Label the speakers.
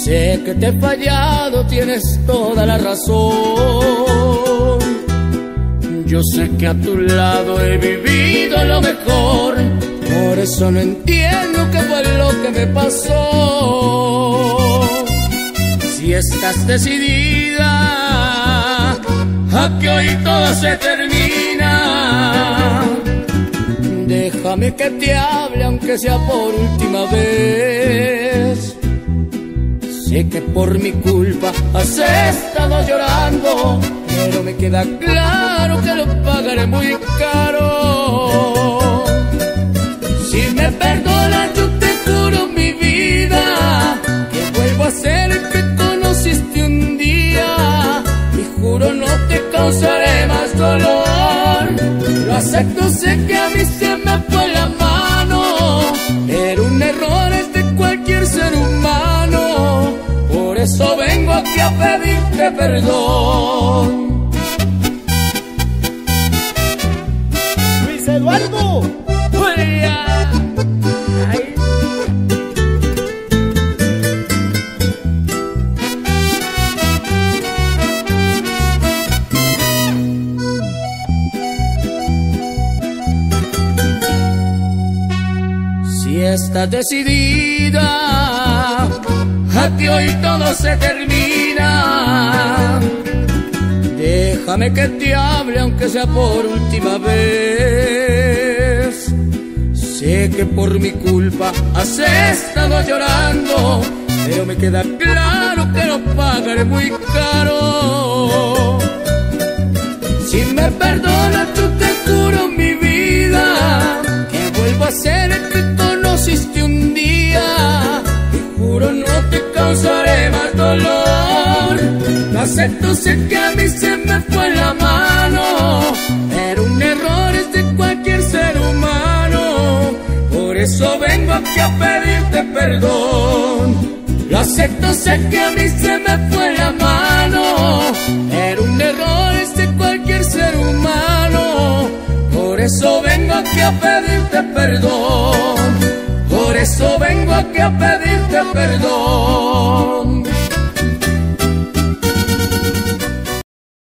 Speaker 1: Sé que te he fallado, tienes toda la razón. Yo sé que a tu lado he vivido lo mejor, por eso no entiendo qué fue lo que me pasó. Si estás decidida a que hoy todo se termina, déjame que te hable aunque sea por última vez. Sé que por mi culpa has estado llorando, pero me queda claro que lo pagaré muy caro. Si me perdonas yo te juro mi vida que vuelvo a ser el que conociste un día, y juro no te causaré más dolor. Lo acepto, sé que a mí se me fue la mano, pero un error es de cualquier ser humano. Por eso vengo aquí a pedirte perdón.
Speaker 2: Luis Eduardo.
Speaker 1: Ay. Si estás decidida a que hoy todo se termina, déjame que te hable aunque sea por última vez. Sé que por mi culpa has estado llorando, pero me queda claro que lo pagaré muy caro. Si me perdonas yo te juro mi vida que vuelvo a ser el que conociste un día, y juro no te causaré más dolor. Lo acepto, sé que a mí se me fue la mano, pero un error es de cualquier ser humano. Por eso vengo aquí a pedirte perdón. Lo acepto, sé que a mí se me fue la mano, pero un error es de cualquier ser humano. Por eso vengo aquí a pedirte perdón. Por eso vengo aquí a pedirte perdón.